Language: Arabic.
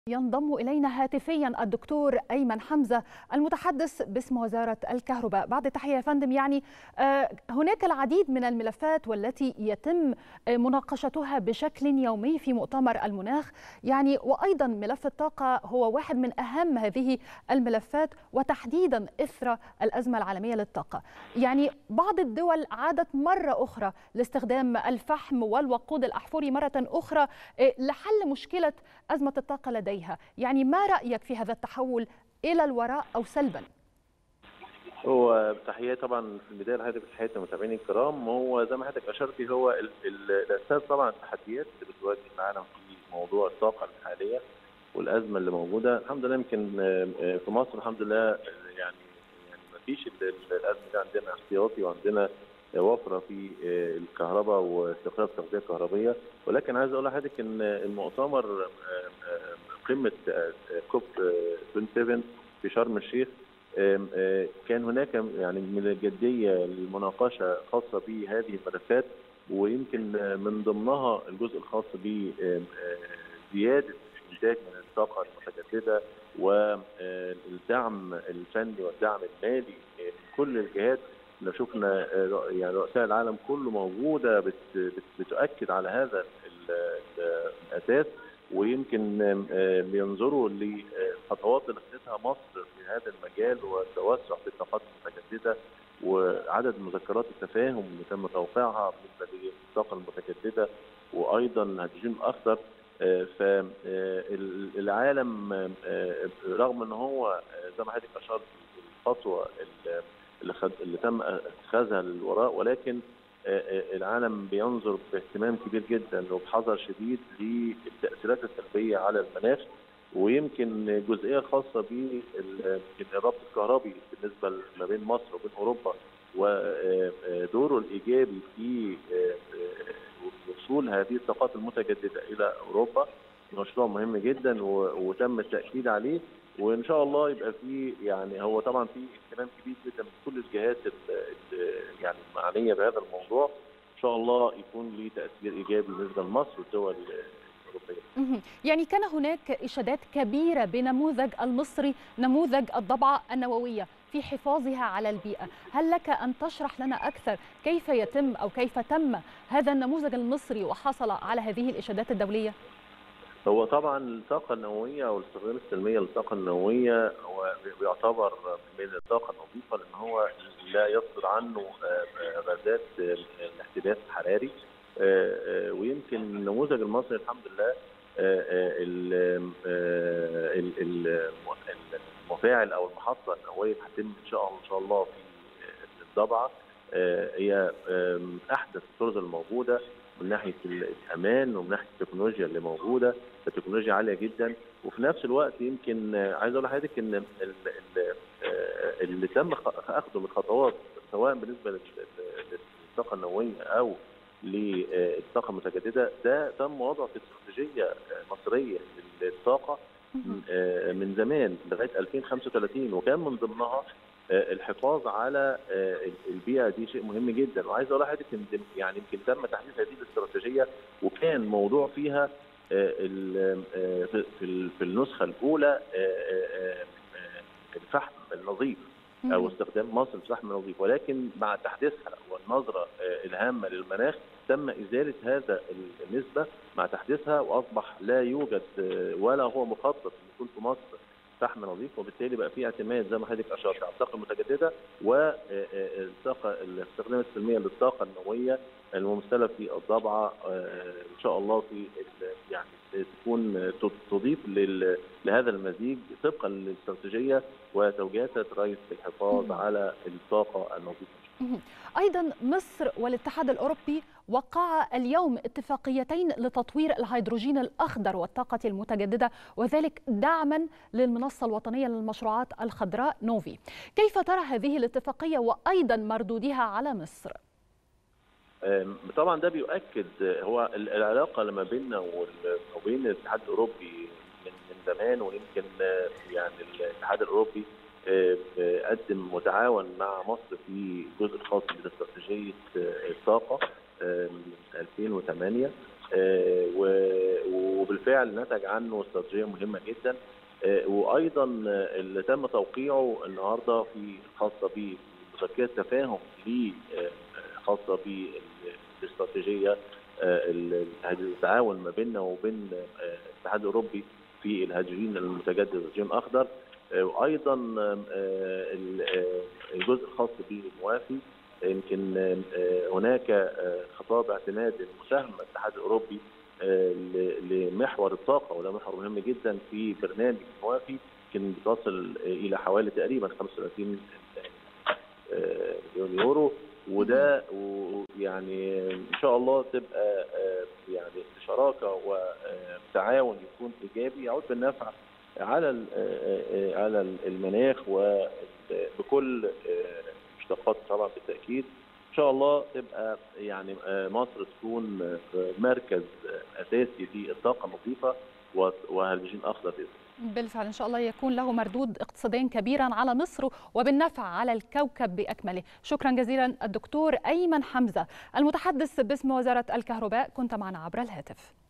ينضم إلينا هاتفيا الدكتور أيمن حمزة المتحدث باسم وزارة الكهرباء. بعد التحية يا فندم. هناك العديد من الملفات والتي يتم مناقشتها بشكل يومي في مؤتمر المناخ، وأيضا ملف الطاقة هو واحد من أهم هذه الملفات، وتحديدا إثر الأزمة العالمية للطاقة. بعض الدول عادت مرة أخرى لاستخدام الفحم والوقود الأحفوري مرة أخرى لحل مشكلة أزمة الطاقة لديها. ما رأيك في هذا التحول إلى الوراء أو سلبا؟ هو تحية طبعا في البدايه لحضرتك، تحيه المتابعين الكرام. هو زي ما حضرتك اشرتي، هو الاساس طبعا التحديات اللي بتواجه العالم في موضوع الطاقه الحاليه والازمه اللي موجوده. الحمد لله يمكن في مصر الحمد لله يعني ما فيش الازمه دي، عندنا احتياطي وعندنا وفره في الكهرباء واستقرار التغذيه الكهربيه. ولكن عايز اقول لحضرتك ان المؤتمر قمه كوب 27 في شرم الشيخ كان هناك من الجديه للمناقشه خاصه بهذه الملفات، ويمكن من ضمنها الجزء الخاص بزياده الانتاج من الطاقه المتجدده والدعم الفني والدعم المالي من كل الجهات. لو شفنا رؤساء العالم كله موجوده بتؤكد على هذا الاساس، ويمكن بينظروا للخطوات اللي خدتها مصر في هذا المجال والتوسع في الطاقات المتجدده وعدد مذكرات التفاهم اللي تم توقيعها بالنسبه للطاقه المتجدده وايضا الهيدروجين الاخضر. فالعالم رغم ان هو زي ما حضرتك اشرت الخطوه اللي تم اتخاذها للوراء، ولكن العالم بينظر باهتمام كبير جدا وبحذر شديد للتاثيرات السلبيه على المناخ. ويمكن جزئيه خاصه بالربط الكهربي بالنسبه ما بين مصر وبين اوروبا ودوره الايجابي في وصول هذه الطاقات المتجدده الى اوروبا، مشروع مهم جدا وتم التاكيد عليه. وان شاء الله يبقى في هو طبعا في اهتمام كبير جدا من كل الجهات المعنيه بهذا الموضوع. ان شاء الله يكون له تاثير ايجابي بالنسبه لمصر والدول الاوروبيه. كان هناك اشادات كبيره بنموذج المصري، نموذج الضبعه النوويه في حفاظها على البيئه. هل لك ان تشرح لنا اكثر كيف يتم او كيف تم هذا النموذج المصري وحصل على هذه الاشادات الدوليه؟ هو طبعا الطاقه النوويه او الاستخدام السلميه للطاقه النوويه هو بيعتبر من الطاقه النظيفه، لان هو لا يصدر عنه غازات الاحتباس الحراري. ويمكن النموذج المصري الحمد لله المفاعل او المحطه النوويه هتتم ان شاء الله في الضبعه، هي احدث الطرق الموجوده من ناحيه الامان ومن ناحيه التكنولوجيا اللي موجوده، التكنولوجيا عاليه جدا. وفي نفس الوقت يمكن عايز اقول لحضرتك ان اللي تم اخذه من خطوات سواء بالنسبه للطاقه النوويه او للطاقه المتجدده، ده تم وضعه في استراتيجيه مصريه للطاقه من زمان لغايه 2035، وكان من ضمنها الحفاظ على البيئه. دي شيء مهم جدا. وعايز اقول لحضرتك يمكن تم تحديث هذه الاستراتيجيه، وكان موضوع فيها في النسخه الاولى الفحم النظيف او استخدام مصر الفحم النظيف، ولكن مع تحديثها والنظره الهامه للمناخ تم ازاله هذا النسبه مع تحديثها، واصبح لا يوجد ولا هو مخطط ان يكون في مصر فحم نظيف. وبالتالي بقى في اعتماد زي ما حضرتك اشرت على الطاقه المتجدده والطاقه الاستخدام السلميه للطاقه النوويه الممثله في الضبعه. ان شاء الله في تكون تضيف لهذا المزيج طبقا للاستراتيجيه وتوجيهات الرئيس في الحفاظ على الطاقه النظيفه. أيضا مصر والاتحاد الأوروبي وقعا اليوم اتفاقيتين لتطوير الهيدروجين الأخضر والطاقة المتجددة، وذلك دعما للمنصة الوطنية للمشروعات الخضراء نوفي. كيف ترى هذه الاتفاقية وأيضا مردودها على مصر؟ طبعا ده بيؤكد هو العلاقة ما بيننا وبين الاتحاد الأوروبي من زمان، ويمكن الاتحاد الأوروبي قدم وتعاون مع مصر في جزء خاص باستراتيجيه الطاقه من 2008، وبالفعل نتج عنه استراتيجيه مهمه جدا. وايضا اللي تم توقيعه النهارده في خاصه بمذكره تفاهم خاصه بالاستراتيجيه التعاون ما بيننا وبين الاتحاد الاوروبي في الهيدروجين المتجدد والهيدروجين الاخضر. وايضا الجزء الخاص بالموافي يمكن هناك خطاب اعتماد مساهمه الاتحاد الاوروبي لمحور الطاقه، وده محور مهم جدا في برنامج الموافي، يمكن بتصل الى حوالي تقريبا 35 مليون يورو. وده يعني ان شاء الله تبقى يعني شراكه وتعاون يكون ايجابي يعود بالنفع على المناخ وبكل مشتقات طبعا بالتاكيد. ان شاء الله تبقى يعني مصر تكون مركز اساسي في الطاقه النظيفه وهيدروجين اخضر. بالفعل إن شاء الله يكون له مردود اقتصادي كبيرا على مصر وبالنفع على الكوكب بأكمله. شكرا جزيلا الدكتور أيمن حمزة المتحدث باسم وزارة الكهرباء، كنت معنا عبر الهاتف.